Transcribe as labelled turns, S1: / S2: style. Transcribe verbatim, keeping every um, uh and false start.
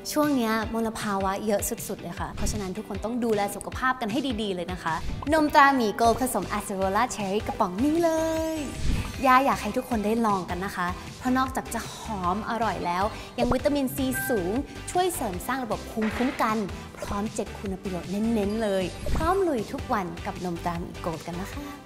S1: ช่วงนี้มลภาวะเยอะสุดๆเลยค่ะเพราะฉะนั้นทุกคนต้องดูแลสุขภาพกันให้ดีๆเลยนะคะนมตราหมีโกลด์ผสมอะเซโรล่าเชอร์รี่กระป๋องนี้เลยย่าอยากให้ทุกคนได้ลองกันนะคะเพราะนอกจากจะหอมอร่อยแล้วยังวิตามินซีสูงช่วยเสริมสร้างระบบภูมิคุ้มกันพร้อมเจ็ดคุณประโยชน์เน้นๆเลยพร้อมลุยทุกวันกับนมตราหมีโกลด์กันนะคะ